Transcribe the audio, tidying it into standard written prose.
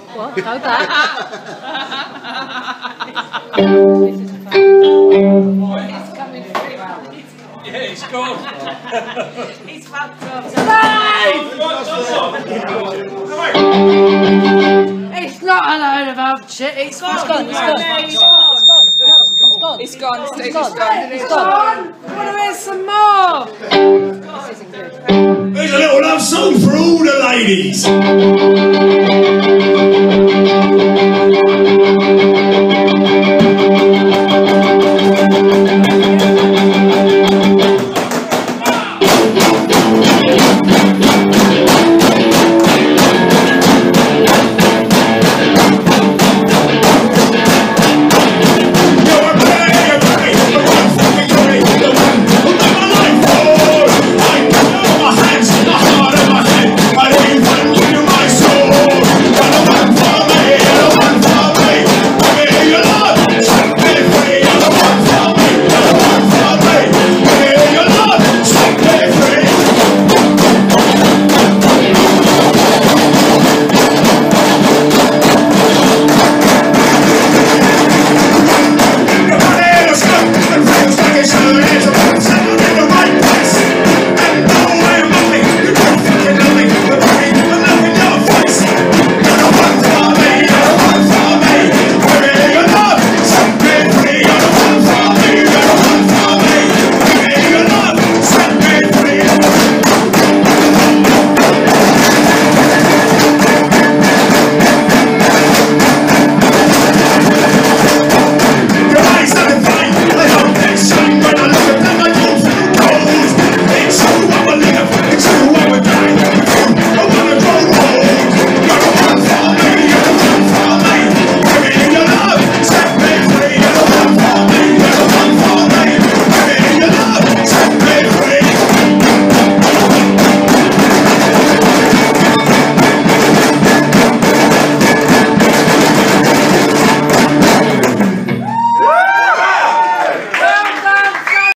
What? Go back. He's coming through. Yeah, he's gone. He's fucked up. It's not a load of old shit. It's gone. It's gone. It's gone. It's gone. It's gone. Want to hear some more? This isn't good. Here's a little love song for all the ladies.